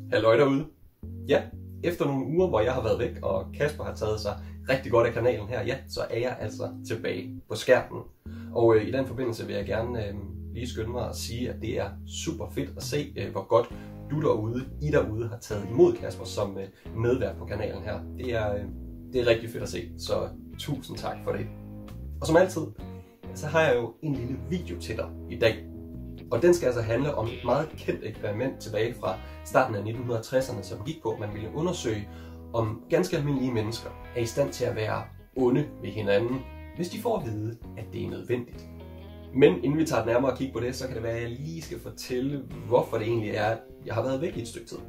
Halløj derude. Ja, efter nogle uger, hvor jeg har været væk, og Kasper har taget sig rigtig godt af kanalen her, ja, så er jeg altså tilbage på skærmen. Og i den forbindelse vil jeg gerne lige skynde mig at sige, at det er super fedt at se, hvor godt I derude har taget imod Kasper som medvært på kanalen her. Det er rigtig fedt at se, så tusind tak for det. Og som altid, så har jeg jo en lille video til dig i dag. Og den skal altså handle om et meget kendt eksperiment tilbage fra starten af 1960'erne, som gik på, at man ville undersøge, om ganske almindelige mennesker er i stand til at være onde ved hinanden, hvis de får at vide, at det er nødvendigt. Men inden vi tager et nærmere kig på det, så kan det være, at jeg lige skal fortælle, hvorfor det egentlig er, at jeg har været væk i et stykke tid.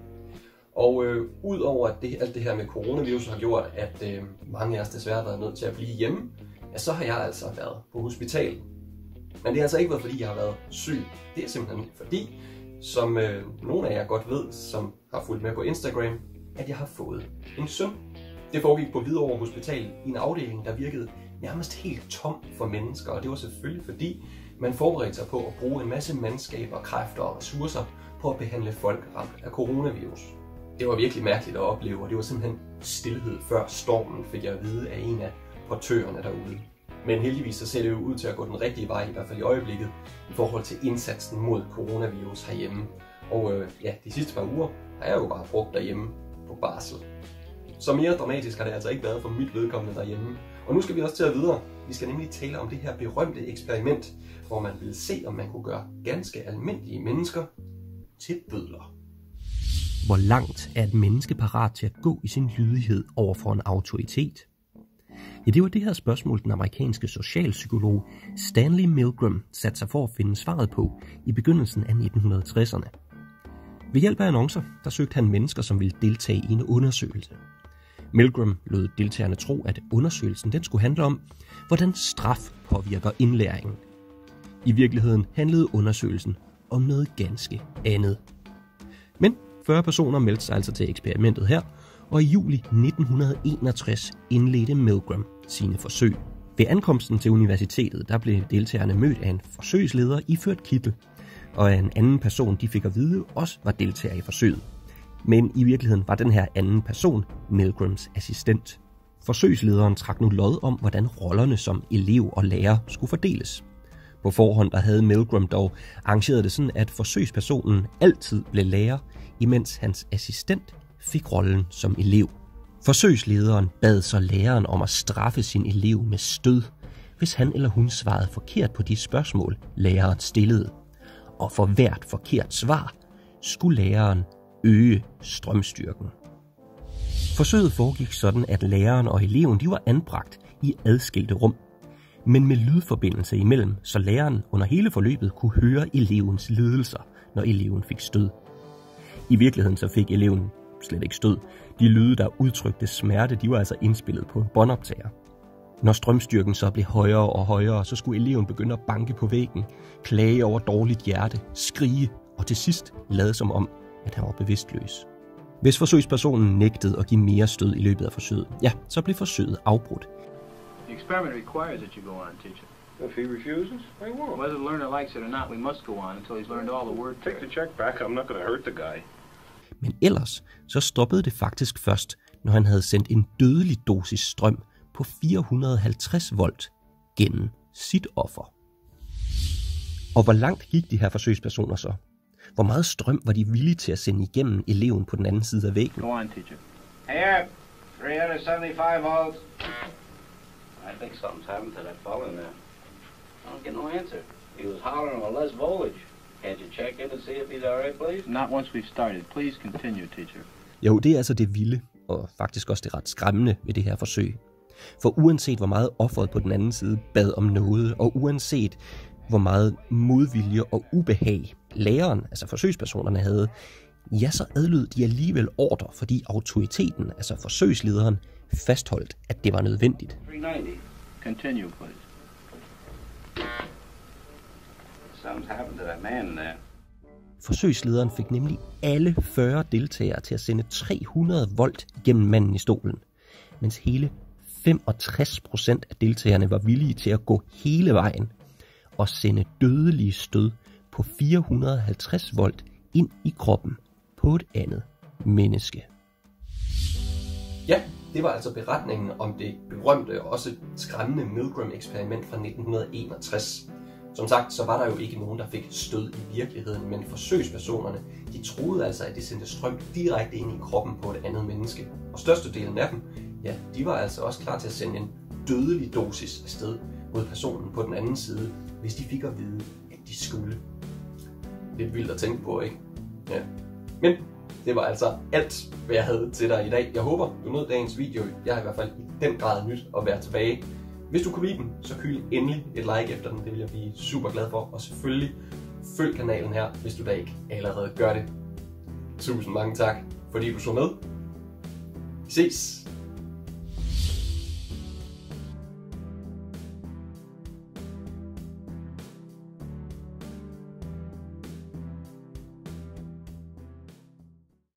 Og udover at alt det her med coronavirus har gjort, at mange af os desværre har været nødt til at blive hjemme, ja, så har jeg altså været på hospital. Men det har altså ikke været, fordi jeg har været syg. Det er simpelthen fordi, som nogle af jer godt ved, som har fulgt med på Instagram, at jeg har fået en søn. Det foregik på Hvidovre Hospital i en afdeling, der virkede nærmest helt tom for mennesker. Og det var selvfølgelig fordi, man forberedte sig på at bruge en masse mandskaber, kræfter og ressourcer på at behandle folk ramt af coronavirus. Det var virkelig mærkeligt at opleve, og det var simpelthen stilhed før stormen, fik jeg at vide af en af portørerne derude. Men heldigvis så ser det jo ud til at gå den rigtige vej, i hvert fald i øjeblikket, i forhold til indsatsen mod coronavirus herhjemme. Og de sidste par uger har jeg jo bare brugt derhjemme på barsel. Så mere dramatisk har det altså ikke været for mit vedkommende derhjemme. Og nu skal vi også til at videre. Vi skal nemlig tale om det her berømte eksperiment, hvor man vil se, om man kunne gøre ganske almindelige mennesker til bødler. Hvor langt er et menneske parat til at gå i sin lydighed over for en autoritet? Ja, det var det her spørgsmål, den amerikanske socialpsykolog Stanley Milgram satte sig for at finde svaret på i begyndelsen af 1960'erne. Ved hjælp af annoncer, der søgte han mennesker, som ville deltage i en undersøgelse. Milgram lod deltagerne tro, at undersøgelsen den skulle handle om, hvordan straf påvirker indlæringen. I virkeligheden handlede undersøgelsen om noget ganske andet. Men 40 personer meldte sig altså til eksperimentet her, og i juli 1961 indledte Milgram sine forsøg. Ved ankomsten til universitetet, der blev deltagerne mødt af en forsøgsleder iført kittel, og af en anden person, de fik at vide, også var deltager i forsøget. Men i virkeligheden var den her anden person Milgrams assistent. Forsøgslederen trak nu lod om, hvordan rollerne som elev og lærer skulle fordeles. På forhånd der havde Milgram dog arrangeret det sådan, at forsøgspersonen altid blev lærer, imens hans assistent fik rollen som elev. Forsøgslederen bad så læreren om at straffe sin elev med stød, hvis han eller hun svarede forkert på de spørgsmål, læreren stillede. Og for hvert forkert svar skulle læreren øge strømstyrken. Forsøget foregik sådan, at læreren og eleven de var anbragt i adskilte rum, men med lydforbindelse imellem, så læreren under hele forløbet kunne høre elevens lidelser, når eleven fik stød. I virkeligheden så fik eleven slet ikke stød. De lyde, der udtrykte smerte, de var altså indspillet på en båndoptager. Når strømstyrken så blev højere og højere, så skulle eleven begynde at banke på væggen, klage over dårligt hjerte, skrige og til sidst lade som om, at han var bevidstløs. Hvis forsøgspersonen nægtede at give mere stød i løbet af forsøget, ja, så blev forsøget afbrudt. The experiment requires that you go on, teacher. If he refuses, I won't. Whether the learner likes it or not, we must go on until he's learned all the words. Take the check back. I'm not going to hurt the guy. Men ellers så stoppede det faktisk først, når han havde sendt en dødelig dosis strøm på 450 volt gennem sit offer. Og hvor langt gik de her forsøgspersoner så? Hvor meget strøm var de villige til at sende igennem eleven på den anden side af væggen? Go on, teacher. Here, 375 volts. I think something's happened to that fellow in there. I don't get no answer. He was hollering for less voltage. Can't you check in and see if he's all right, please? Not once we've started. Please continue, teacher. Jo, det er altså det vilde, og faktisk også det ret skræmmende ved det her forsøg. For uanset hvor meget offeret på den anden side bad om noget, og uanset hvor meget modvilje og ubehag læreren, altså forsøgspersonerne havde, ja, så adlød de alligevel ordre, fordi autoriteten, altså forsøgslederen, fastholdt, at det var nødvendigt. 390. Continue, please. Something's happened to that man in there. Forsøgslederen fik nemlig alle 40 deltagere til at sende 300 volt gennem manden i stolen, mens hele 65% af deltagerne var villige til at gå hele vejen og sende dødelige stød på 450 volt ind i kroppen på et andet menneske. Ja, det var altså beretningen om det berømte og også skræmmende Milgram-eksperiment fra 1961. Som sagt, så var der jo ikke nogen, der fik stød i virkeligheden, men forsøgspersonerne, de troede altså, at det sendte strøm direkte ind i kroppen på et andet menneske. Og størstedelen af dem, ja, de var altså også klar til at sende en dødelig dosis afsted mod personen på den anden side, hvis de fik at vide, at de skulle. Lidt vildt at tænke på, ikke? Ja. Men det var altså alt, hvad jeg havde til dig i dag. Jeg håber, du nød dagens video. Jeg har i hvert fald i den grad nyt at være tilbage. Hvis du kunne lide den, så kyl endelig et like efter den. Det vil jeg blive super glad for. Og selvfølgelig følg kanalen her, hvis du da ikke allerede gør det. Tusind mange tak, fordi du så med. Vi ses!